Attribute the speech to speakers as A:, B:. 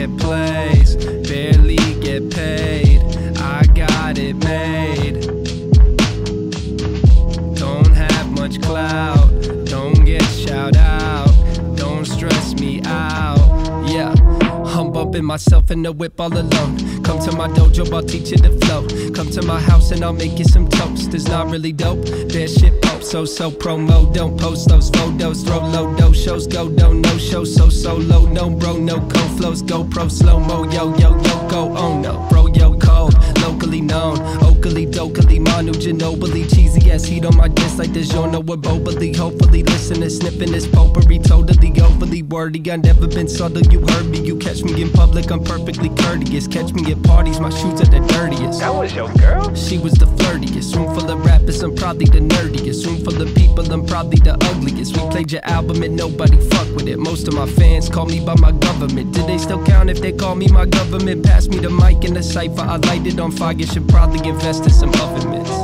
A: get plays, barely get paid. I got it made. Don't have much clout, don't get shout out, don't stress me out. Yeah, I'm bumping myself in the whip all alone. Come to my dojo, I'll teach you the flow. Come to my house and I'll make you some toast. It's not really dope, that shit pop so promo. Don't post those photos, throw low dough shows. Go don't no show, so solo. No bro, no co-flows, go pro slow-mo. Yo, go, oh no. Bro, yo, cold, locally known. Oakley, dokily, Manu Ginobili. Cheesy ass heat on my disc like DiGiorno or Bobili. Hopefully listening, sniffing this potpourri. Totally overly wordy, I never been subtle, you heard me. You catch me in public, I'm perfectly courteous. Catch me at parties, my shoes are the dirtiest.
B: That was your girl?
A: She was the flirtiest. Room full of rappers, I'm probably the nerdiest. Room full of people, I'm probably the ugliest. We played your album and nobody fuck with it. Most of my fans call me by my government. Do they still count if they call me my government? Pass me the mic in the cypher, I light it on fire. Should probably invest in some oven mitts.